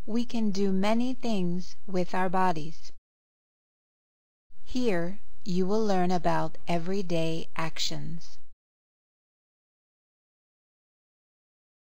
we can do many things with our bodies. Here you will learn about everyday actions.